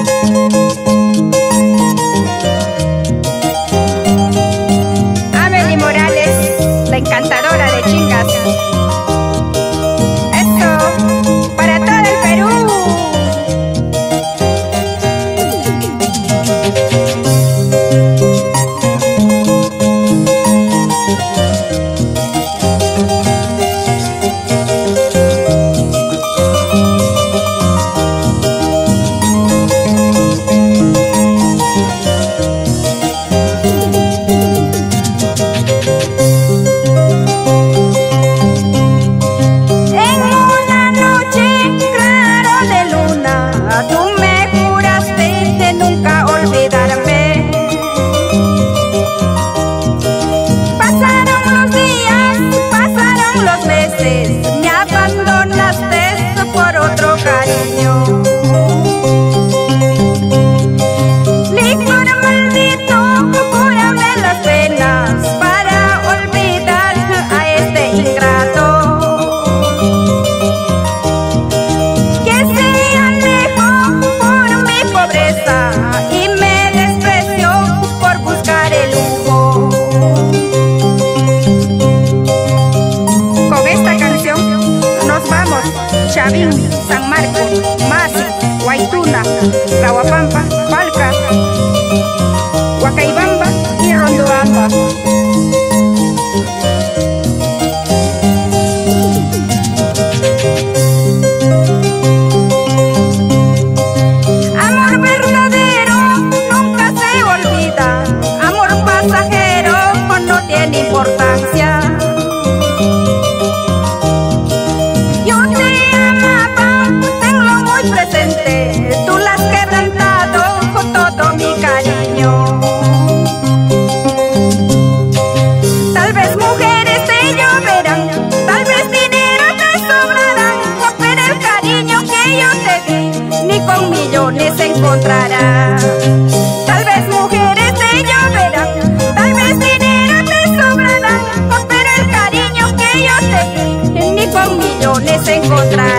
Amelie Morales, la encantadora de chingas. Esto, para todo el Perú. Me abandonaste por otro cariño. Licor maldito, cúrame las penas para olvidar a este ingrato que se alejó por mi pobreza y me despreció por buscar el lujo. Con esta canción nos vamos: Chavín, San Marcos, Masi, Guaytuna, Cahuapampa, Palca, Huacaibamba y Rondoamba. Amor verdadero nunca se olvida, amor pasajero no tiene importancia. Tú la has quebrantado con todo mi cariño. Tal vez mujeres te lloverán, tal vez dinero te sobrarán, pero el cariño que yo te di ni con millones se encontrará. Tal vez mujeres te lloverán, tal vez dinero te sobrarán, pero el cariño que yo te di ni con millones se encontrará.